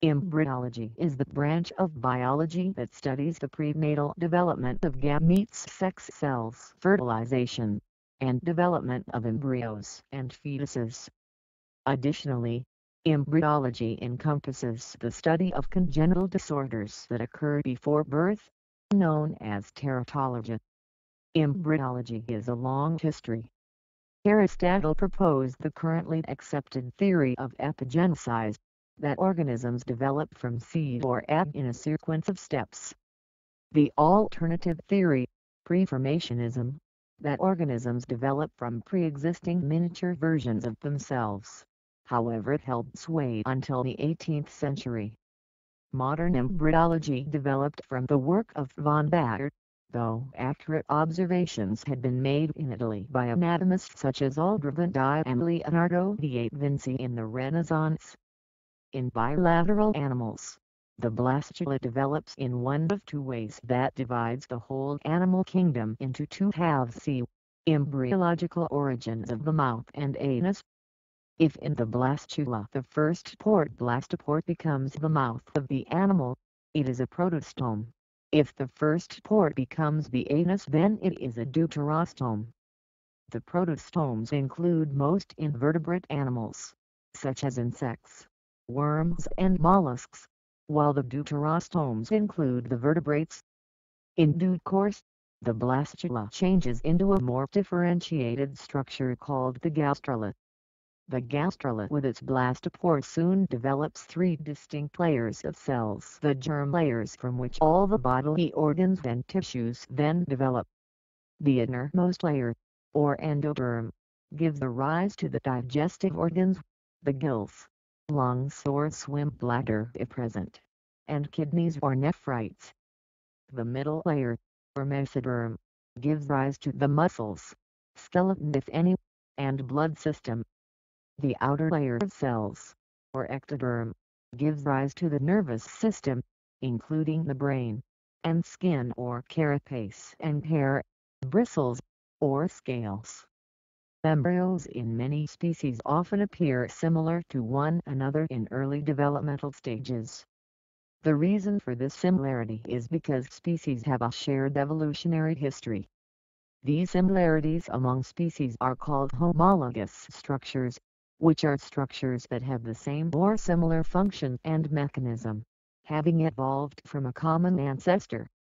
Embryology is the branch of biology that studies the prenatal development of gametes, sex cells, fertilization, and development of embryos and fetuses. Additionally, embryology encompasses the study of congenital disorders that occur before birth, known as teratology. Embryology is a long history. Aristotle proposed the currently accepted theory of epigenesis, that organisms develop from seed or egg in a sequence of steps. The alternative theory, preformationism, that organisms develop from pre-existing miniature versions of themselves, however held sway until the 18th century. Modern embryology developed from the work of von Baer, though accurate observations had been made in Italy by anatomists such as Aldrovandi and Leonardo da Vinci in the Renaissance. In bilateral animals, the blastula develops in one of two ways that divides the whole animal kingdom into two halves. See embryological origins of the mouth and anus. If in the blastula the first port blastoport becomes the mouth of the animal, it is a protostome. If the first port becomes the anus, then it is a deuterostome. The protostomes include most invertebrate animals, such as insects, worms and mollusks, while the deuterostomes include the vertebrates. In due course, the blastula changes into a more differentiated structure called the gastrula. The gastrula with its blastopore soon develops three distinct layers of cells, the germ layers from which all the bodily organs and tissues then develop. The innermost layer, or endoderm, gives rise to the digestive organs, the gills, lungs or swim bladder if present, and kidneys or nephrites. The middle layer, or mesoderm, gives rise to the muscles, skeleton if any, and blood system. The outer layer of cells, or ectoderm, gives rise to the nervous system, including the brain, and skin or carapace and hair, bristles, or scales. Embryos in many species often appear similar to one another in early developmental stages. The reason for this similarity is because species have a shared evolutionary history. These similarities among species are called homologous structures, which are structures that have the same or similar function and mechanism, having evolved from a common ancestor.